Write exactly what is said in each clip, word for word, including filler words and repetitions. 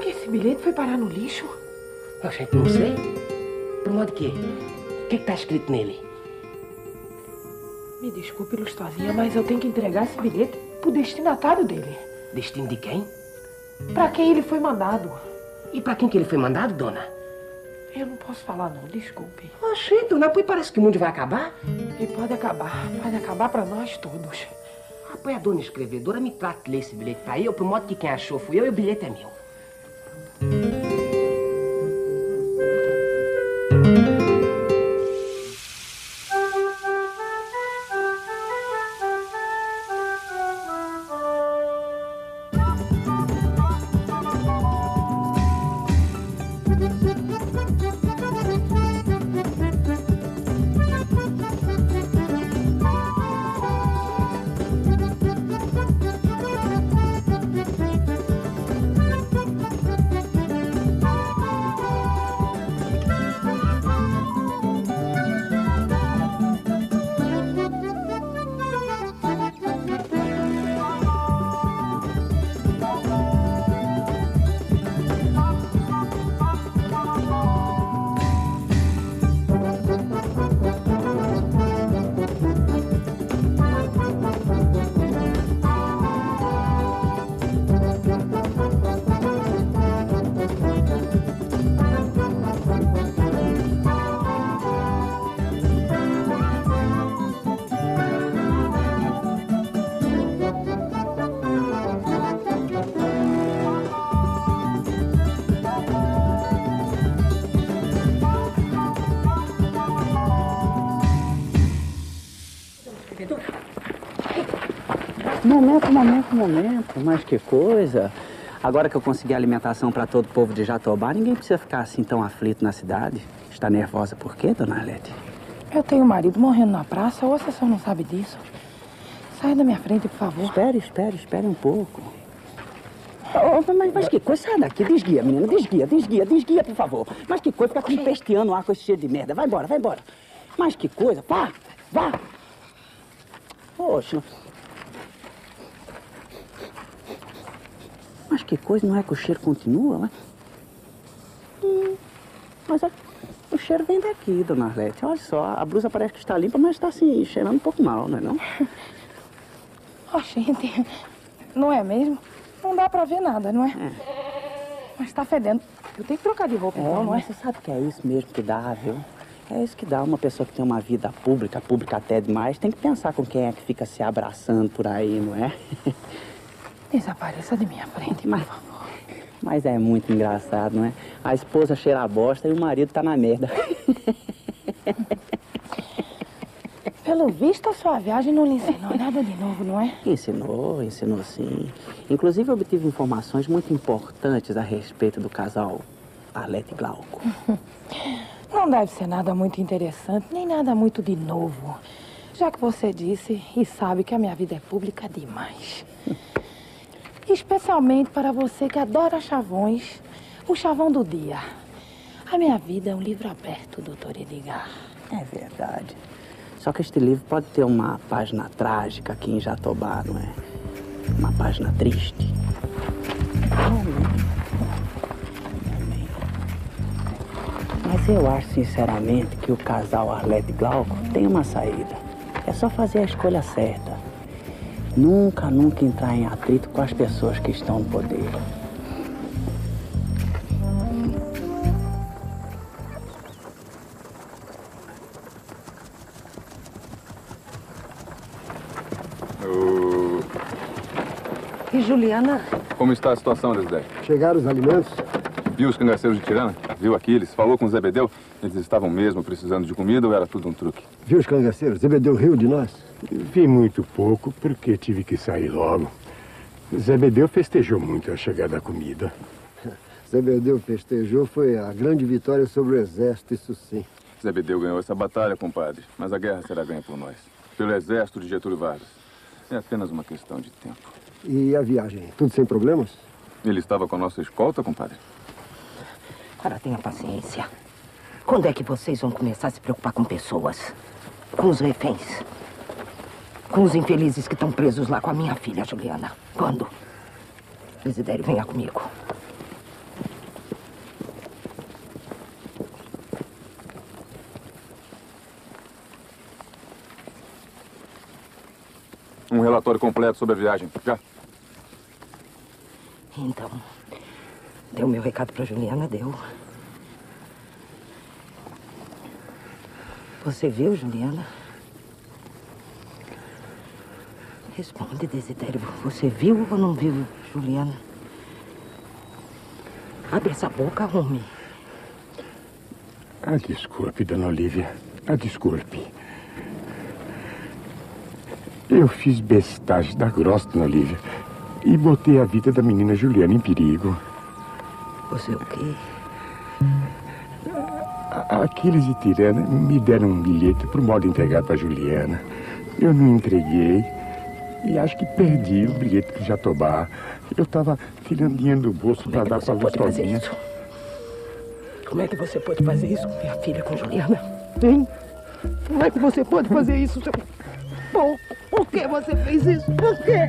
que esse bilhete foi parar no lixo? Eu, gente, não sei. Por modo que? O que que tá escrito nele? Me desculpe, Lustosinha, mas eu tenho que entregar esse bilhete pro destinatário dele. Destino de quem? Pra quem ele foi mandado. E pra quem que ele foi mandado, dona? Eu não posso falar, não. Desculpe. Oxê, dona, pois parece que o mundo vai acabar. E pode acabar. Pode acabar pra nós todos. Ah, pois a dona escrevedora me trata de ler esse bilhete pra eu, pro modo que quem achou fui eu e o bilhete é meu. Momento, momento, momento, mas que coisa. Agora que eu consegui alimentação para todo o povo de Jatobá, ninguém precisa ficar assim tão aflito na cidade. Está nervosa por quê, dona Arlete? Eu tenho um marido morrendo na praça, ou você só não sabe disso? Saia da minha frente, por favor. Espere, espere, espere um pouco. Oh, mas, mas que coisa, sai daqui, desguia, menina, desguia, desguia, desguia, por favor. Mas que coisa, fica aqui pesteando o ar com esse cheiro de merda. Vai embora, vai embora. Mas que coisa, vá, vá. Poxa. Mas que coisa, não é que o cheiro continua, mas... Hum, mas a... o cheiro vem daqui, dona Arlete. Olha só, a blusa parece que está limpa, mas está assim, cheirando um pouco mal, não é não? Oh, gente, não é mesmo? Não dá pra ver nada, não é? é. Mas tá fedendo. Eu tenho que trocar de roupa, é, então, não é? Você sabe que é isso mesmo que dá, viu? É isso que dá. Uma pessoa que tem uma vida pública, pública até demais, tem que pensar com quem é que fica se abraçando por aí, não é? Desapareça de minha frente, mas, por favor. Mas é muito engraçado, não é? A esposa cheira a bosta e o marido tá na merda. Pelo visto, a sua viagem não lhe ensinou nada de novo, não é? Ensinou, ensinou sim. Inclusive, eu obtive informações muito importantes a respeito do casal Arlete e Glauco. Não deve ser nada muito interessante, nem nada muito de novo. Já que você disse e sabe que a minha vida é pública demais. Especialmente para você que adora chavões, o chavão do dia. A minha vida é um livro aberto, doutor Edgar. É verdade. Só que este livro pode ter uma página trágica aqui em Jatobá, não é? Uma página triste. Mas eu acho, sinceramente, que o casal Arlete e Glauco tem uma saída. É só fazer a escolha certa. Nunca, nunca entrar em atrito com as pessoas que estão no poder. Oh. E Juliana? Como está a situação, Desidério? Chegaram os alimentos? Viu os cangaceiros de Tirana? Viu Aquiles? Falou com o Zebedeu? Eles estavam mesmo precisando de comida ou era tudo um truque? Viu os cangaceiros? Zebedeu riu de nós? Vi muito pouco porque tive que sair logo. Zebedeu festejou muito a chegada da comida. Zebedeu festejou foi a grande vitória sobre o exército, isso sim. Zebedeu ganhou essa batalha, compadre. Mas a guerra será ganha por nós. Pelo exército de Getúlio Vargas. É apenas uma questão de tempo. E a viagem? Tudo sem problemas? Ele estava com a nossa escolta, compadre? Agora tenha paciência. Quando é que vocês vão começar a se preocupar com pessoas? Com os reféns? Com os infelizes que estão presos lá com a minha filha, Juliana? Quando? Desidério, venha comigo. Um relatório completo sobre a viagem. Já. Então, deu meu recado pra Juliana? Deu. Você viu, Juliana? Responde, Desidério. Você viu ou não viu, Juliana? Abre essa boca, homem. Ah, desculpe, dona Olívia. Ah, desculpe. Eu fiz bestagem da grossa, dona Olívia. E botei a vida da menina Juliana em perigo. Você o quê? Aqueles de Tirana me deram um bilhete pro modo entregar pra Juliana. Eu não entreguei. E acho que perdi o bilhete pro Jatobá. Eu tava tirando dinheiro do bolso para dar pra Gustaldinha. Como é que você pode fazer isso com minha filha, com Juliana? Hein? Como é que você pode fazer isso, seu... Por, por que você fez isso? Por quê?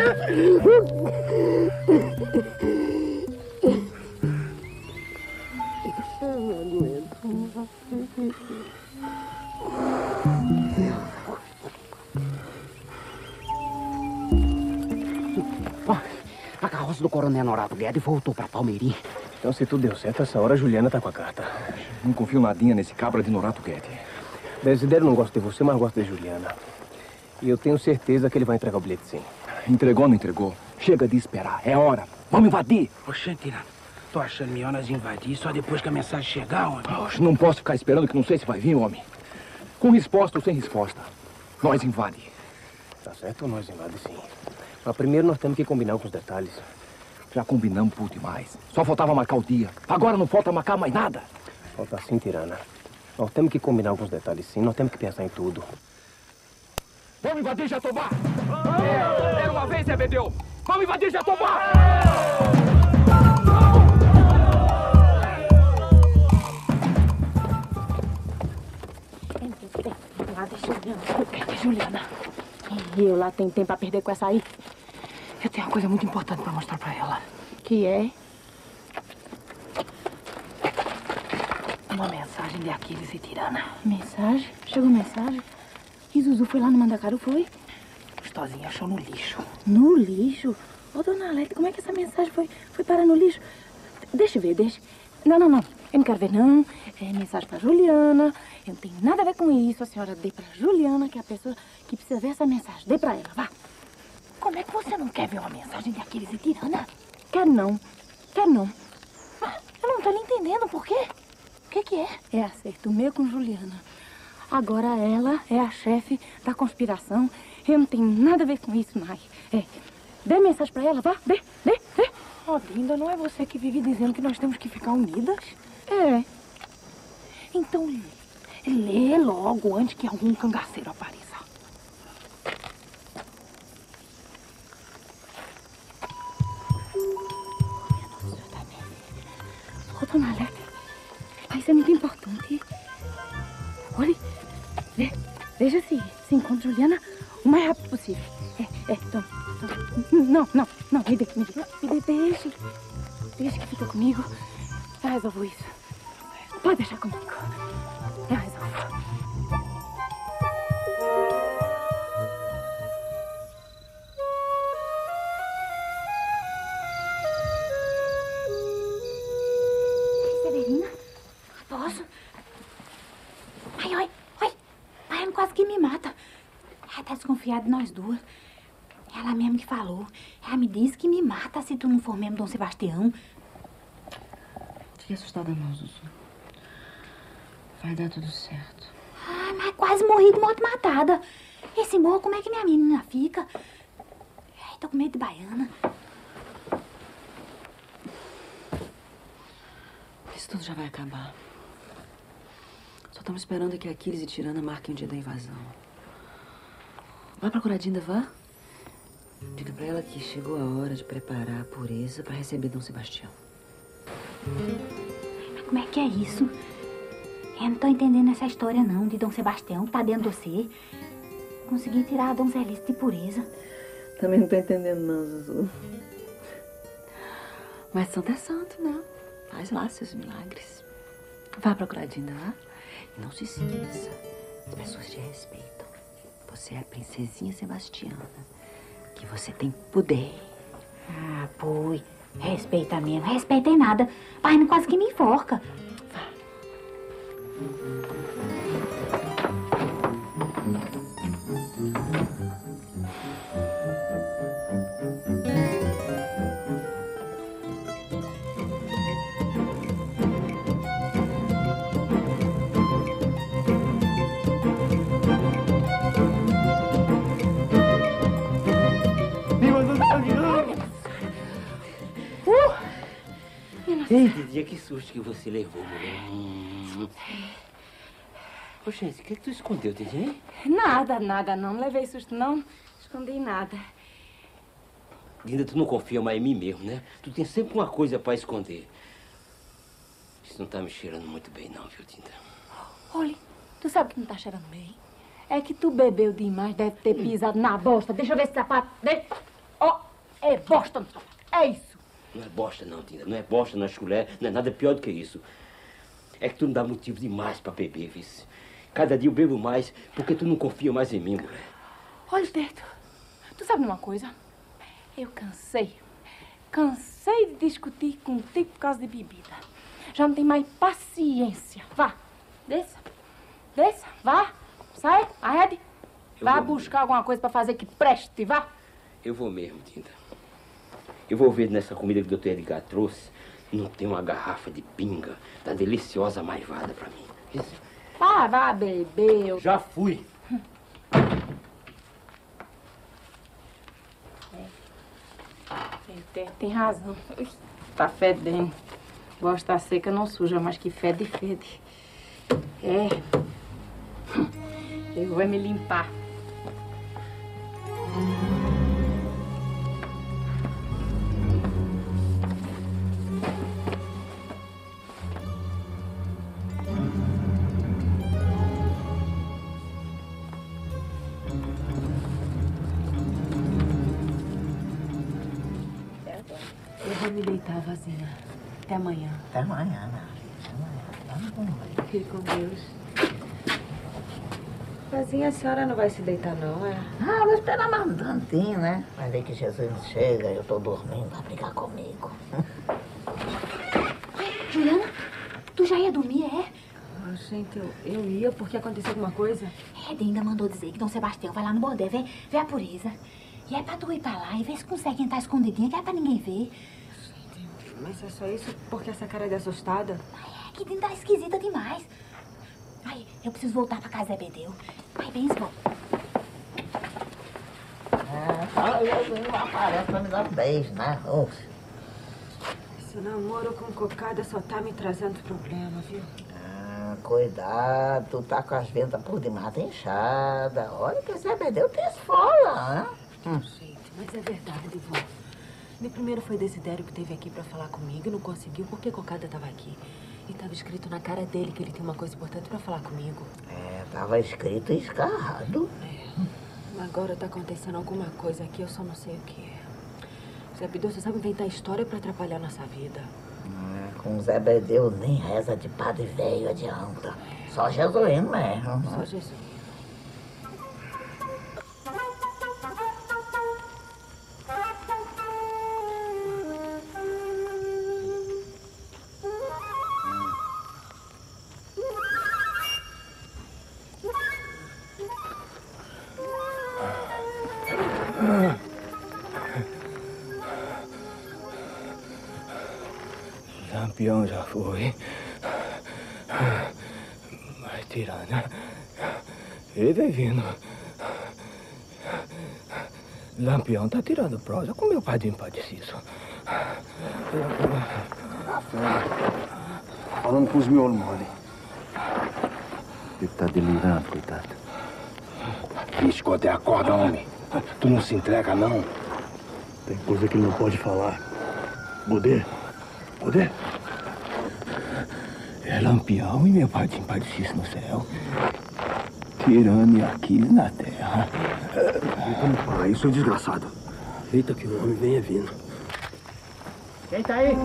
A carroça do Coronel Norato Guedes voltou pra Palmeirim. Então, se tudo deu certo, essa hora a Juliana tá com a carta. Não confio nadinha nesse cabra de Norato Guedes. Desidério não gosta de você, mas gosta de Juliana. E eu tenho certeza que ele vai entregar o bilhete, sim. Entregou ou não entregou? Chega de esperar. É hora. Vamos invadir. Oxê, Tirana, tô achando melhor nós invadir só depois que a mensagem chegar, homem. Oxe, não posso ficar esperando que não sei se vai vir, homem. Com resposta ou sem resposta. Nós invade. Tá certo, nós invade, sim. Mas primeiro nós temos que combinar com os detalhes. Já combinamos por demais. Só faltava marcar o dia. Agora não falta marcar mais nada. Falta sim, Tirana. Nós temos que combinar alguns detalhes, sim. Nós temos que pensar em tudo. Vamos invadir Jatobá! É, era uma vez, Zebedeu! Vamos invadir Jatobá! Lá deixa eu ver. Cadê Juliana? E eu lá tenho tempo pra perder com essa aí? Eu tenho uma coisa muito importante pra mostrar pra ela. Que é? Uma mensagem de Aquiles e Tirana. Mensagem? Chegou mensagem? E Zuzu foi lá no Mandacaru, foi? Gostosinha achou no lixo. No lixo? Ô, dona Alete, como é que essa mensagem foi, foi parar no lixo? Deixa eu ver, deixa. Não, não, não. Eu não quero ver, não. É mensagem pra Juliana. Eu não tenho nada a ver com isso. A senhora dê pra Juliana, que é a pessoa que precisa ver essa mensagem. Dê pra ela, vá. Como é que você não quer ver uma mensagem de Aquiles e Tirana? Quero não. Quero não. Ah, eu não tô lhe entendendo. Por quê? O que que é? É acerto meu com Juliana. Agora ela é a chefe da conspiração. Eu não tenho nada a ver com isso mais. É. Dê mensagem pra ela, vá. Dê, dê, dê. Oh, Linda, não é você que vive dizendo que nós temos que ficar unidas? É. Então, lê logo antes que algum cangaceiro apareça. Ô, dona Alete, isso é muito importante. Olha, ve, veja se, se encontra Juliana o mais rápido possível. É, é, toma, toma. Não, não, não, me dê, me dê, me dê, deixa. Deixa que fica comigo. Eu resolvo isso. Pode deixar comigo. Eu resolvo. Severina, posso? Ai, ai, ai. Ai, quase que me mata. Ela tá desconfiada de nós duas. Ela mesmo que falou. Ela me disse que me mata se tu não for mesmo Dom Sebastião. Fique assustada não, Zuzu. Vai dar tudo certo. Ai, mas quase morri de morte matada. Esse morro, como é que minha menina fica? Ai, tô com medo de baiana. Isso tudo já vai acabar. Só estamos esperando que Aquiles e Tirana marquem o dia da invasão. Vai procurar Dinda, vá. Diga pra ela que chegou a hora de preparar a pureza pra receber Dom Sebastião. Mas como é que é isso? Eu não tô entendendo essa história, não, de Dom Sebastião, que tá dentro de você. Consegui tirar a donzelice de pureza. Também não tô entendendo, não, Zuzu. Mas santo é santo, né? Faz lá seus milagres. Vá procurar Dinda, vá. E não se esqueça, as pessoas te respeitam. você é a princesinha Sebastiana, que você tem poder. Ah, pô, respeita mesmo. Respeitei nada. Pai, não quase que me enforca. Eita, dia, que susto que você levou, mulher. Hum. Poxa, o que é que tu escondeu, Tidinha? Nada, nada não. Não levei susto, não. Escondi nada. Dinda, tu não confia mais em mim mesmo, né? Tu tem sempre uma coisa pra esconder. Isso não tá me cheirando muito bem, não, viu, Dinda? Olha, tu sabe que não tá cheirando bem? É que tu bebeu demais, deve ter pisado na bosta. Deixa eu ver esse sapato. Ó, oh, é bosta no sapato. É isso. Não é bosta, não, Dinda. Não é bosta, não é chulé. Não é nada pior do que isso. É que tu não dá motivo demais pra beber, vice. Cada dia eu bebo mais porque tu não confia mais em mim, mulher. Olha, Teto, tu sabe de uma coisa? Eu cansei. Cansei de discutir contigo por causa de bebida. Já não tenho mais paciência. Vá, desça. Desça, vá. Sai, arrede. Vá buscar alguma coisa pra fazer que preste, vá. Eu vou mesmo, Dinda. Eu vou ver nessa comida que o doutor Edgar trouxe. Não tem uma garrafa de pinga da deliciosa maivada pra mim. Isso. Vá, vá beber. Eu... Já fui. Tem, tem razão. Ui, tá fedendo. Bosta seca não suja, mas que fede, fede. É. Eu vou me limpar. Eu vou me deitar, vozinha. Até amanhã. Até amanhã, né? Até amanhã. Vamos comer. Fique com Deus. Vozinha, a senhora não vai se deitar, não, é? Ah, vou esperar mais um tantinho, né? Vai ver que Jesus chega e eu tô dormindo, vai brigar comigo. Juliana, tu já ia dormir, é? Oh, gente, eu, eu ia porque aconteceu alguma coisa. É, ainda mandou dizer que Dom Sebastião vai lá no bordel, vê, vê a pureza. E é pra tu ir pra lá e ver se consegue entrar escondidinha, que é pra ninguém ver. Gente, mas é só isso porque essa cara é de assustada? Ai, é que dentro tá esquisita demais. Ai, eu preciso voltar pra casa, Zebedeu. Vai, vem, Esbom. É, só Jesus não aparece pra me dar um beijo, né? Oxe. Esse namoro com cocada só tá me trazendo problema, viu? Ah, cuidado, tu tá com as ventas por demais inchada. Olha que esse Zebedeu tem esfola, né? Hum. Gente, mas é verdade, vó. De primeiro foi Desidério que esteve aqui pra falar comigo e não conseguiu porque Cocada tava aqui. E tava escrito na cara dele que ele tem uma coisa importante pra falar comigo. É, tava escrito e escarrado. É. Agora tá acontecendo alguma coisa aqui, eu só não sei o que é. Zé Bideu, você sabe inventar história pra atrapalhar nossa vida. É, com Zebedeu nem reza de padre velho adianta. Só Jesuíno mesmo. Só Jesus. Lampião já foi. Mas Tirana, ele vem vindo. Lampião tá tirando prosa com meu padrinho Padre Cício. Falando com os miolos mole. Ele tá delirando, coitado. Vixe, quando é a corda, homem. Tu não se entrega, não. Tem coisa que ele não pode falar. Poder? Poder? É Lampião e meu padrinho Padre Cício no céu. Tirano e Aquiles na terra. Eita, pai, isso é desgraçado. Eita, que o homem venha vindo. Quem tá aí?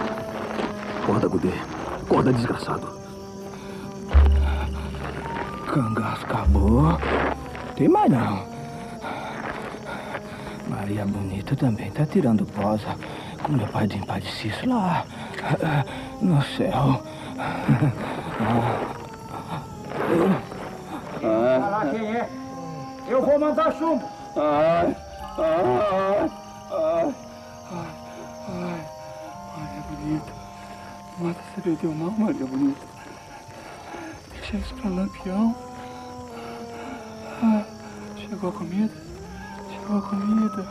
Acorda, Gudê. Acorda, desgraçado. Cangaço acabou. Tem mais não. Maria Bonita também tá tirando posa com meu pai de Padre Cício lá no céu. Olha lá quem é. Eu vou mandar chumbo. Ai, ai, ai, ai, ai, Maria Bonita. Não mata Zebedeu não, Maria Bonita. Deixa isso pra Lampião. Ah, chegou a comida? Chegou a comida?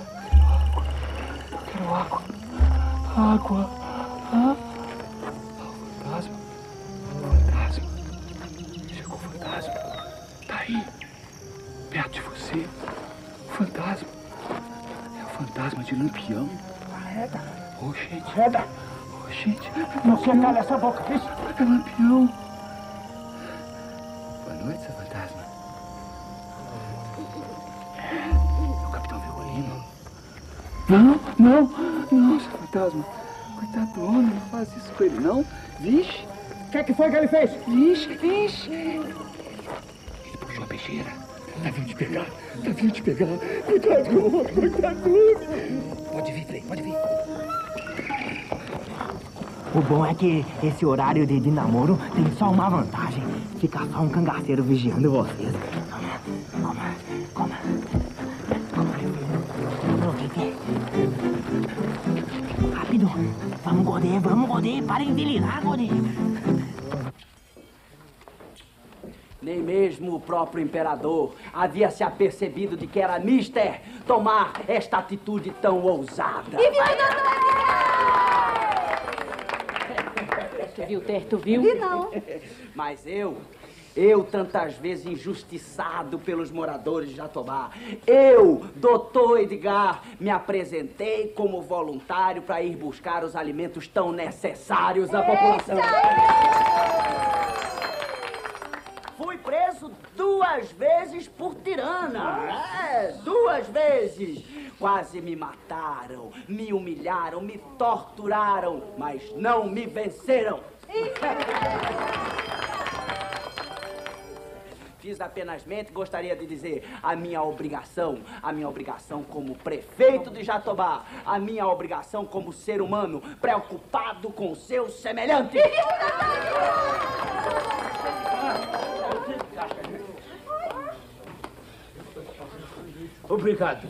Quero água. Água. Ah, fantasma. Fantasma. Chegou o fantasma. Tá aí. Perto de você. O fantasma. É o fantasma de Lampião. Arreda. Ô, gente. Arreda. Ô, gente. Não se cala essa boca, isso. É Lampião. Boa noite, seu fantasma. É o Capitão Virgulino. Não, não, não, seu fantasma. Coitado do homem, não faz isso com ele, não. Vixe. O que é que foi que ele fez? Vixe, vixe. Ele puxou a peixeira. Tá vindo te pegar. Tá vindo te pegar. Cuidado do homem, coitado do homem. Pode vir, Frei, pode vir. O bom é que esse horário de, de namoro tem só uma vantagem. Fica só um cangaceiro vigiando vocês. Coma, coma, coma. Coma, meu filho. Aproveite. Rápido. Vamos, Godê, vamos, Godê. Parem de ligar, Godê. Nem mesmo o próprio imperador havia se apercebido de que era mister tomar esta atitude tão ousada. E viu, Tu viu, Ter? Tu viu? Vi não. Mas eu, eu tantas vezes injustiçado pelos moradores de Jatobá, eu, doutor Edgar, me apresentei como voluntário para ir buscar os alimentos tão necessários à população. Fui preso duas vezes por tirana. É, duas vezes. Quase me mataram, me humilharam, me torturaram, mas não me venceram. Fiz apenas mente, gostaria de dizer a minha obrigação, a minha obrigação como prefeito de Jatobá, a minha obrigação como ser humano preocupado com seus semelhantes. Obrigado.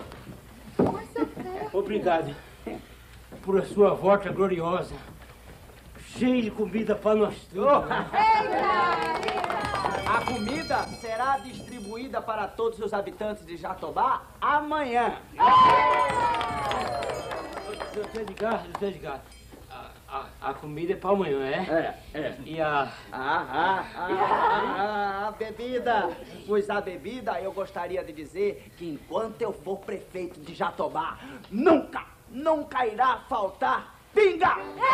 Obrigado por a sua volta gloriosa. Cheio de comida para nós todos. A comida será distribuída para todos os habitantes de Jatobá amanhã. Doutor Edgar, doutor Edgar, a, a, a comida é para amanhã, é? É, é. E a... Ah, ah, ah, ah, a bebida. Pois a bebida, eu gostaria de dizer que enquanto eu for prefeito de Jatobá, nunca, nunca irá faltar pinga!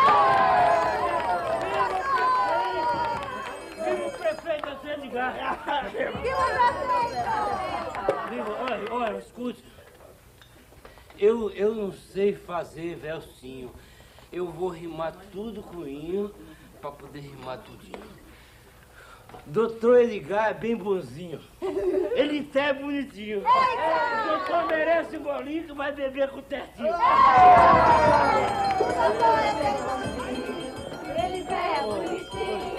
Viva o prefeito, doutor Edgar! Viva, olha, olha, escute. Eu, eu não sei fazer versinho. Eu vou rimar tudo com inho para poder rimar tudinho. Doutor Edgar é bem bonzinho. Ele até é bonitinho. O doutor merece um bolinho que vai beber com o Tertinho. Ele é bonitinho.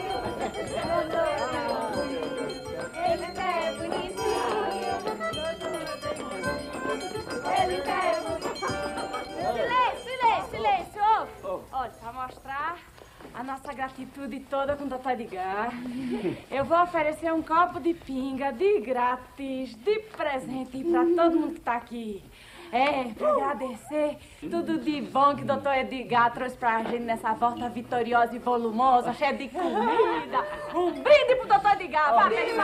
Ele é bonitinho. Ele é bonitinho. Silêncio, silêncio, silêncio. Oh. Olha, para mostrar a nossa gratitude toda com o doutor Edgar, eu vou oferecer um copo de pinga de grátis, de presente para todo mundo que está aqui. É, para agradecer tudo de bom que o doutor Edgar trouxe pra gente nessa volta vitoriosa e volumosa, cheia de comida. Um brinde pro doutor Edgar. Vai, vem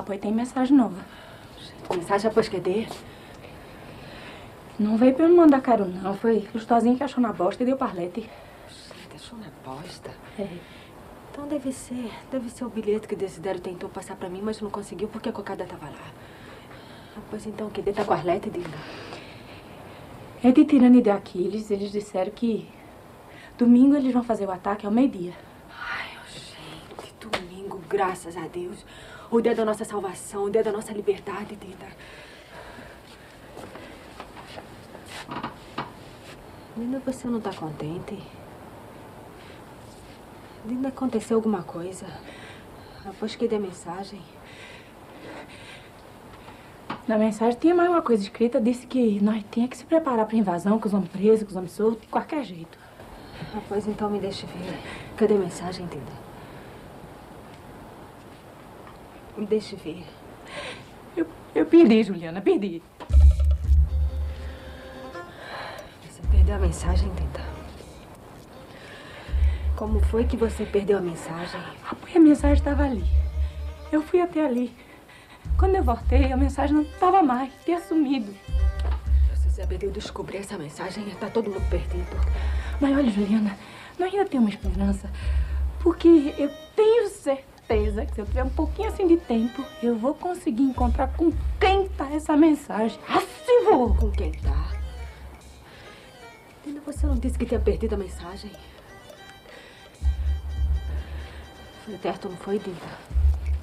Papai tem mensagem nova. Mensagem após que dê? Não veio pra eu não mandar caro, não. Foi Lustosinho que achou na bosta e deu parlete. Gente, achou na bosta? É. Então deve ser, deve ser o bilhete que Desidério tentou passar pra mim, mas não conseguiu porque a cocada tava lá. Ah, pois então, que dê tá com Arlete, Dinda? É de Tirana e de Aquiles, eles disseram que domingo eles vão fazer o ataque ao meio-dia. Ai, oh, gente, domingo, graças a Deus. O dia da nossa salvação, o dia da nossa liberdade, Dinda. Dinda, você não tá contente? Dinda, aconteceu alguma coisa? Após que dê mensagem. Na mensagem tinha mais uma coisa escrita, disse que nós tínhamos que se preparar para invasão, com os homens presos, com os homens soltos, de qualquer jeito. Ah, pois então me deixe ver. Cadê a mensagem, Dinda? Me deixe ver. Eu, eu perdi, Juliana, perdi. Você perdeu a mensagem, Dinda? Como foi que você perdeu a mensagem? A mensagem estava ali. Eu fui até ali. Quando eu voltei, a mensagem não estava mais. Tinha sumido. Se Zé Bedeu descobrir essa mensagem, tá todo mundo perdido. Mas olha, Juliana, nós ainda temos uma esperança. Porque eu tenho certeza que se eu tiver um pouquinho assim de tempo, eu vou conseguir encontrar com quem tá essa mensagem. Assim vou! Com quem tá? Ainda você não disse que tinha perdido a mensagem? Foi certo, não foi, Dinda?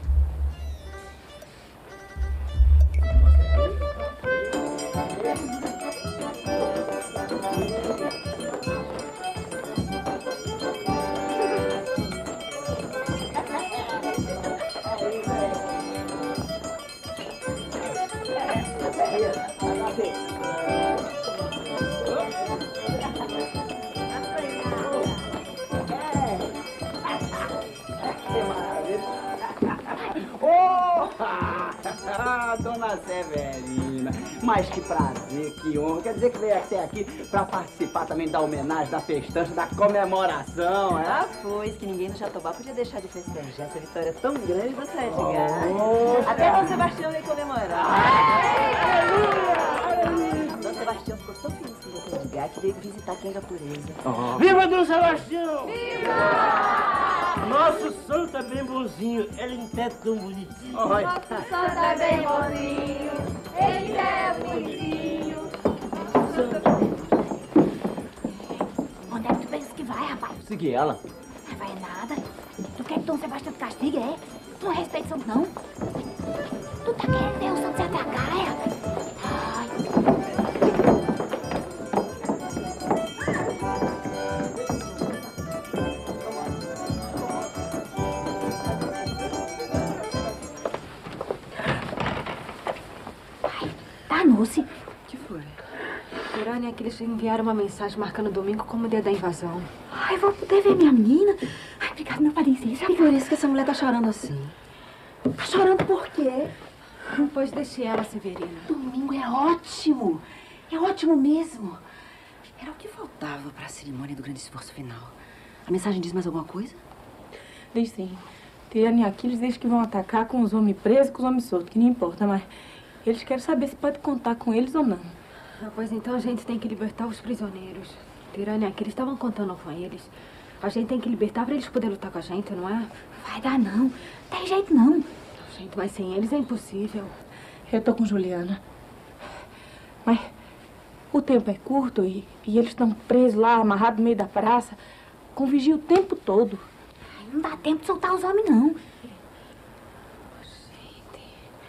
Ah, dona Severina, mas que prazer, que honra. Quer dizer que veio até aqui pra participar também da homenagem, da festança, da comemoração, é? Ah, pois que ninguém no Jatobá podia deixar de festejar essa vitória tão grande do Edgar. Oh, até Dom Sebastião veio comemorar. Dom Sebastião ficou tão feliz com o doutor Edgar que veio visitar aqui em Japureza. Oh. Viva Dom Sebastião! Viva! Nosso santo é bem bonzinho, ele não é tão bonitinho. Nosso santo é bem bonzinho, ele é bonitinho. Onde é que tu pensa que vai, rapaz? Segui ela. Não vai nada. Tu quer que Dom Sebastião te castigue, é? Tu não respeita o santo, não? Tu tá querendo ver o santo se atacar, é? Ai. Danou-se. O que foi? Urânia, que eles enviaram uma mensagem marcando domingo como o dia da invasão. Ai, vou poder ver minha menina. Ai, obrigada, meu padrinho. Sabe por isso que essa mulher tá chorando assim? Tá chorando por quê? Pois deixe ela, Severina. Domingo é ótimo. É ótimo mesmo. Era o que faltava para a cerimônia do grande esforço final. A mensagem diz mais alguma coisa? Diz sim. Tirana e Aquiles dizem que vão atacar com os homens presos e com os homens soltos, que não importa, mas eles querem saber se pode contar com eles ou não. Ah, pois então a gente tem que libertar os prisioneiros. Tirana e Aquiles estavam contando com eles. A gente tem que libertar para eles poderem lutar com a gente, não é? Vai dar não. Tem jeito não. Gente, mas sem eles é impossível. Eu tô com Juliana. Mas o tempo é curto e, e eles estão presos lá, amarrados no meio da praça, com vigia o tempo todo. Não dá tempo de soltar os homens, não. Gente.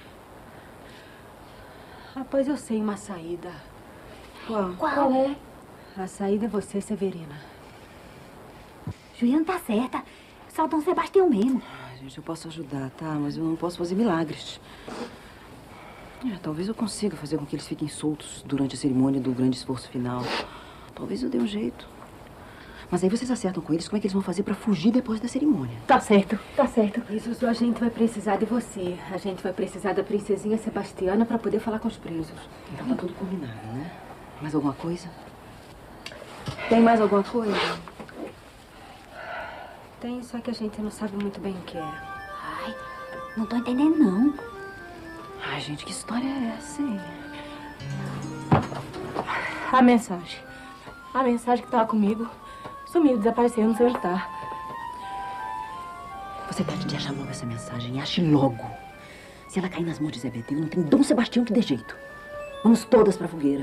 Ah, pois eu sei uma saída. Qual? Qual é? A saída é você, Severina. Juliana tá certa. Só Dom Sebastião mesmo. Ah, gente, eu posso ajudar, tá? Mas eu não posso fazer milagres. É, talvez eu consiga fazer com que eles fiquem soltos durante a cerimônia do grande esforço final. Talvez eu dê um jeito. Mas aí vocês acertam com eles como é que eles vão fazer pra fugir depois da cerimônia. Tá certo, tá certo. Isso só a gente vai precisar de você. A gente vai precisar da princesinha Sebastiana pra poder falar com os presos. Então tá tudo combinado, né? Mais alguma coisa? Tem mais alguma coisa? Tem, só que a gente não sabe muito bem o que é. Ai, não tô entendendo, não. Ai, gente, que história é essa, hein? A mensagem. A mensagem que tava comigo sumiu, desapareceu, não sei onde tá. Você pode de achar logo essa mensagem. Ache logo. Se ela cair nas mãos de Zé Bedeu, não tem Dom Sebastião que dê jeito. Vamos todas pra fogueira.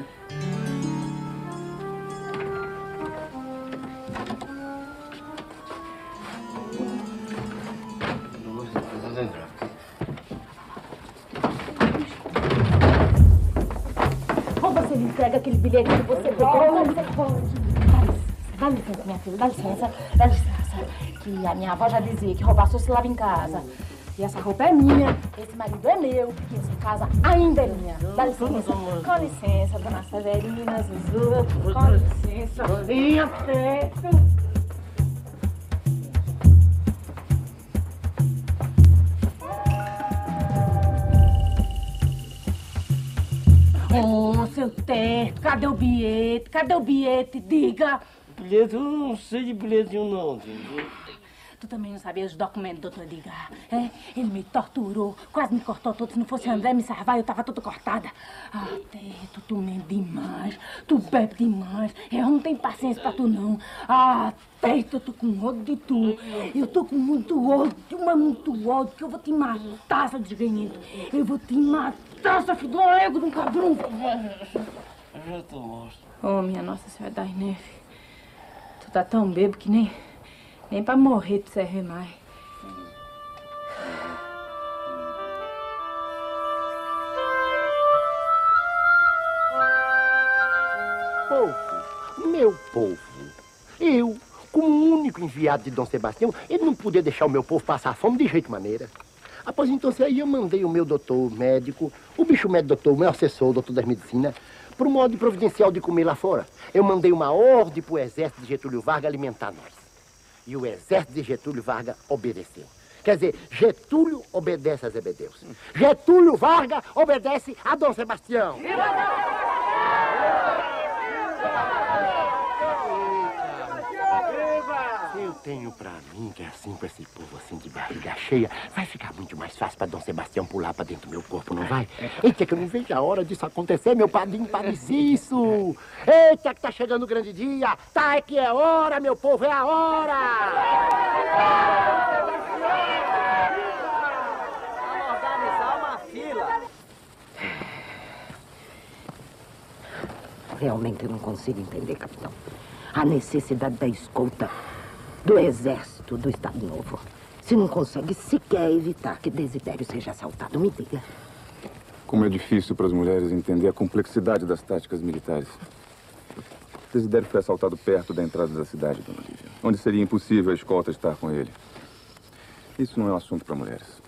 Ou você me entrega aquele bilhete que você pegou. Dá licença, minha filha, dá licença, dá licença. Que a minha avó já dizia que roubar só se lava em casa. E essa roupa é minha, esse marido é meu, e essa casa ainda é minha. Dá licença. Com licença, dona Severina, Zuzu. Com licença. Vinha perto. Oh, seu teto, cadê o bilhete? Cadê o bilhete? Diga. Bilhete, eu não sei de bilhetinho não, entendeu? Tu também não sabia os documentos, doutor Edgar, é? Ele me torturou, quase me cortou todo. Se não fosse André me salvar, eu tava toda cortada. Ah, Teto, tu mente demais, tu bebe demais. Eu não tenho paciência pra tu, não. Ah, Teto, eu tô com ódio de tu. Eu tô com muito ódio, mas muito ódio, que eu vou te matar, seu desgrenhento. Eu vou te matar, seu filho de um ego de um cabrão. Eu já tô morto. Oh, minha Nossa Senhora das Neves. Tu tá tão bebo que nem... Nem pra morrer tu serve mais. Povo, meu povo, eu, como único enviado de Dom Sebastião, ele não podia deixar o meu povo passar fome de jeito maneira. Após então, aí eu mandei o meu doutor médico, o bicho médico doutor, o meu assessor, o doutor das medicinas, pro modo providencial de comer lá fora. Eu mandei uma ordem pro exército de Getúlio Vargas alimentar nós. E o exército de Getúlio Vargas obedeceu. Quer dizer, Getúlio obedece a Zé Bedeu. Getúlio Vargas obedece a Dom Sebastião. Eu tenho pra mim que assim, com esse povo assim de barriga cheia, vai ficar muito mais fácil pra Dom Sebastião pular pra dentro do meu corpo, não vai? Eita, que eu não vejo a hora disso acontecer, meu padrinho Padriciço! Eita, que tá chegando o grande dia! Tá, é que é hora, meu povo, é a hora! Vamos organizar uma fila. Realmente eu não consigo entender, capitão. A necessidade da escolta do exército do Estado Novo. Se não consegue sequer evitar que Desidério seja assaltado, me diga. Como é difícil para as mulheres entender a complexidade das táticas militares. Desidério foi assaltado perto da entrada da cidade, dona Lívia, onde seria impossível a escolta estar com ele. Isso não é um assunto para mulheres.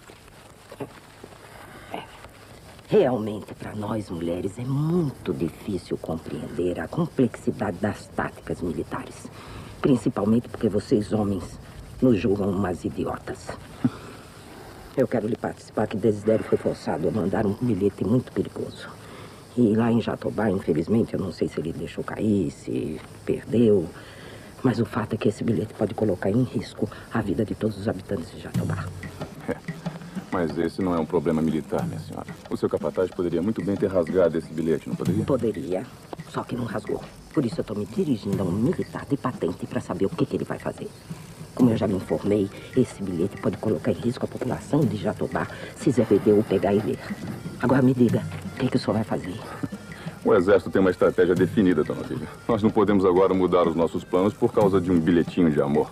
Realmente, para nós mulheres, é muito difícil compreender a complexidade das táticas militares. Principalmente porque vocês, homens, nos julgam umas idiotas. Eu quero lhe participar que Desidério foi forçado a mandar um bilhete muito perigoso. E lá em Jatobá, infelizmente, eu não sei se ele deixou cair, se perdeu. Mas o fato é que esse bilhete pode colocar em risco a vida de todos os habitantes de Jatobá. É, mas esse não é um problema militar, minha senhora. O seu capataz poderia muito bem ter rasgado esse bilhete, não poderia? Poderia, só que não rasgou. Por isso eu estou me dirigindo a um militar de patente para saber o que, que ele vai fazer. Como eu já me informei, esse bilhete pode colocar em risco a população de Jatobá se Zé Bedeu o pegar e ler. Agora me diga, o que, que o senhor vai fazer? O exército tem uma estratégia definida, dona Lívia. Nós não podemos agora mudar os nossos planos por causa de um bilhetinho de amor.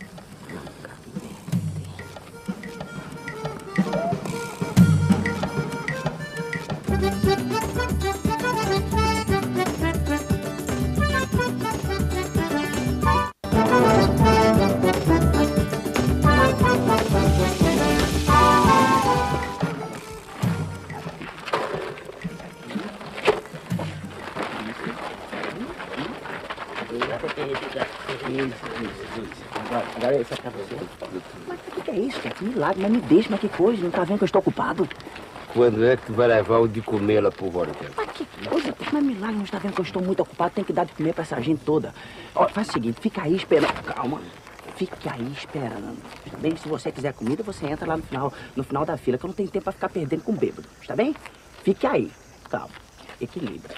Agora esse é pra você. Mas o que é isso? Que milagre, mas me deixa, mas que coisa, não tá vendo que eu estou ocupado? Quando é que tu vai levar o de comer lá pro Volta? Mas que coisa, mas milagre, não está vendo que eu estou muito ocupado, tem que dar de comer pra essa gente toda. Ó, faz o seguinte, fica aí esperando. Calma. fique aí esperando. Tá bem? Se você quiser comida, você entra lá no final, no final da fila, que eu não tenho tempo pra ficar perdendo com bêbado. Está bem? Fique aí. Calma. Equilibra.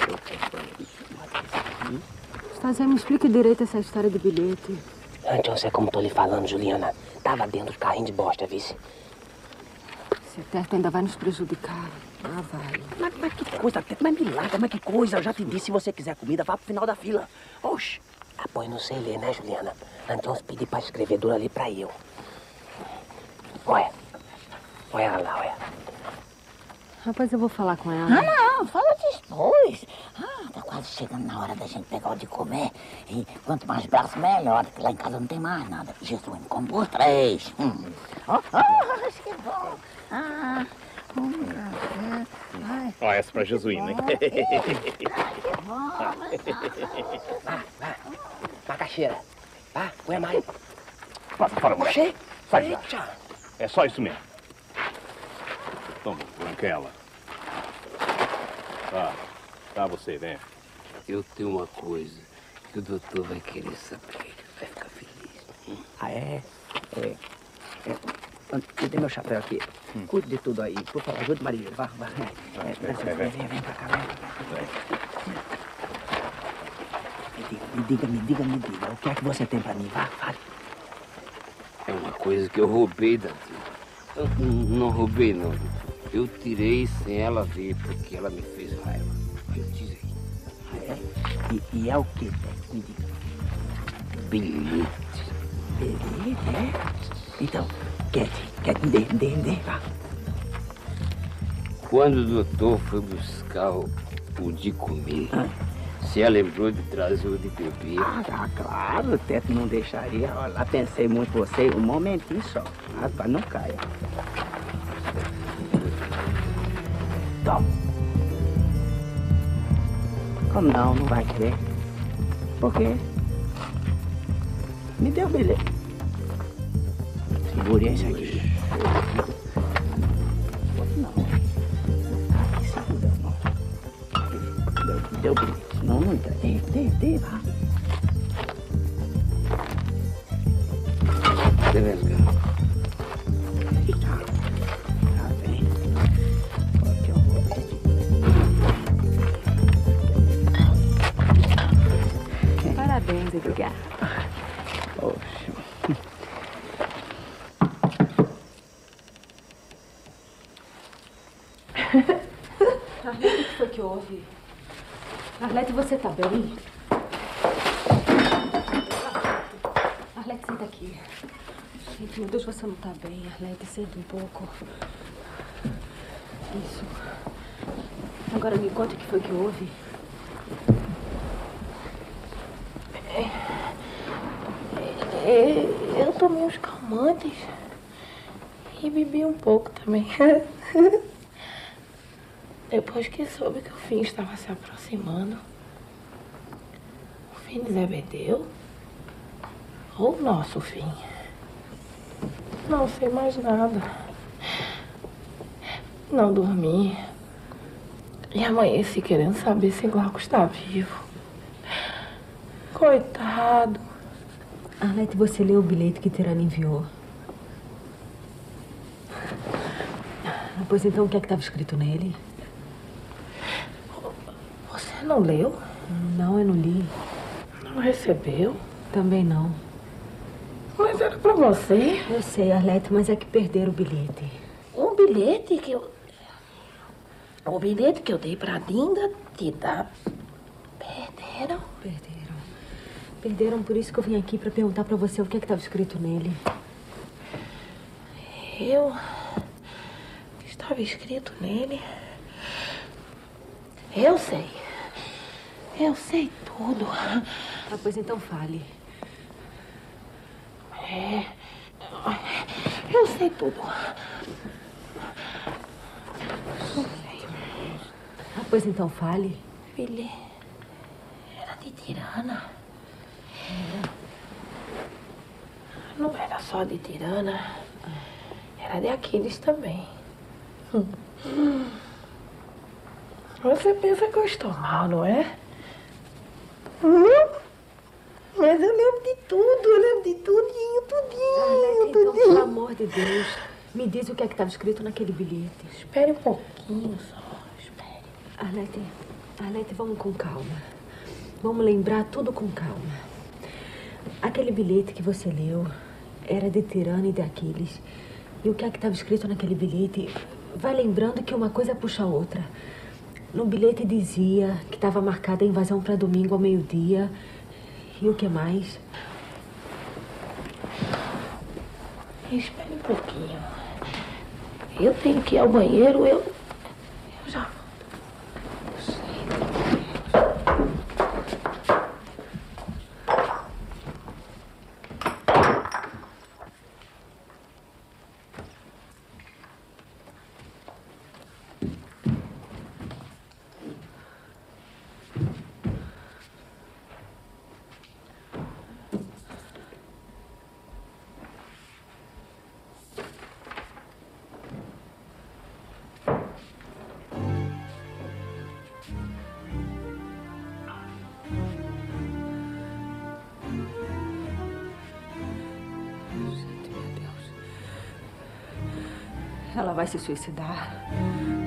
Stasé, me explica direito essa história de bilhete. Então, você como tô lhe falando, Juliana, tava dentro do carrinho de bosta, vice. Esse Teto ainda vai nos prejudicar. Ah, vai. Mas, mas que coisa, Teto, mas me larga, mas que coisa. Eu já te disse, se você quiser comida, vá pro final da fila. Oxe. Ah, pois não sei ler, né, Juliana? Então, pedi pra escrevedora ali pra eu. Olha. Olha lá, olha. Rapaz, eu vou falar com ela. Ah, não, fala depois. Ah, tá quase chegando na hora da gente pegar o de comer. E quanto mais braço, melhor, porque lá em casa não tem mais nada. Jesus, come por três. Hum. Oh, oh, que bom. Ah, hum, ai. Ó, essa pra Jesuína, hein? Que bom. Vá, vá. Macaxeira. Vá, põe a mais. Passa fora, moleque. Sai já. É só isso mesmo. Toma, Branquela. Tá, tá você, vem. Eu tenho uma coisa que o doutor vai querer saber. Vai ficar feliz. Ah, é? É. é. Me dê meu chapéu aqui. Hum. Cuide de tudo aí. Por favor, ajude Maria. Vá, vá. É, vem, vem, vem, vem, vem pra cá, vem. Me diga, me diga, me diga. O que é que você tem pra mim? Vá, fale. É uma coisa que eu roubei da tia. Eu não roubei, não. Eu tirei sem ela ver, porque ela me fez raiva. Eu tirei. Ah, é? E, e é o que, Teto? Me diga. Bilhete. Bilhete, é? Então, quer, quer, me dê, me dê, me dê, vá. Quando o doutor foi buscar o, o de comer, ah. você lembrou de trazer o de beber? Ah, tá, claro, o Teto não deixaria. Olha, lá pensei muito em você, um momentinho só. Ah, não caia. Toma. Como não? Não vai querer? Por quê? Me dê o bilhete. Segure esse aqui. Não. Aqui, segura, não. Deu, deu o bilhete. Não, não dá. Dê, dê, dê, vá. Beleza, cara. Parabéns, Edgar. Poxa. Arlete, o que foi que houve? Arlete, você tá bem? Arlete, senta aqui. Gente, meu Deus, você não tá bem. Arlete, senta um pouco. Isso. Agora me conta o que foi que houve. Eu tomei uns calmantes e bebi um pouco também. Depois que soube que o fim estava se aproximando. O fim de Zebedeu? Ou o nosso fim? Não sei mais nada. Não dormi. E amanheci querendo saber se Glauco está vivo. Coitado. Arlete, você leu o bilhete que Tirana enviou? Pois então, o que é que estava escrito nele? Você não leu? Não, eu não li. Não recebeu? Também não. Mas era pra você. Eu sei, Arlete, mas é que perderam o bilhete. O bilhete que eu... O bilhete que eu dei pra Dinda te dar... Perderam? Perderam. Perderam, por isso que eu vim aqui pra perguntar pra você o que é que estava escrito nele. Eu... Estava escrito nele... Eu sei. Eu sei tudo. Ah, pois então fale. É... Eu sei tudo. Eu sei. Ah, pois então fale. Filha, era de Tirana. Não era só de Tirana, era de Aquiles também. Você pensa que eu estou mal, não é? Mas eu lembro de tudo, eu lembro de tudinho, tudinho, Arlete, então, tudinho. pelo amor de Deus, me diz o que é que estava escrito naquele bilhete. Espere um pouquinho só, espere. Arlete, Arlete, vamos com calma. Vamos lembrar tudo com calma. Aquele bilhete que você leu era de Tirana e de Aquiles. E o que é que estava escrito naquele bilhete? Vai lembrando que uma coisa puxa a outra. No bilhete dizia que estava marcada a invasão para domingo ao meio-dia. E o que mais? Espere um pouquinho. Eu tenho que ir ao banheiro, eu... Eu já volto. Ela vai se suicidar.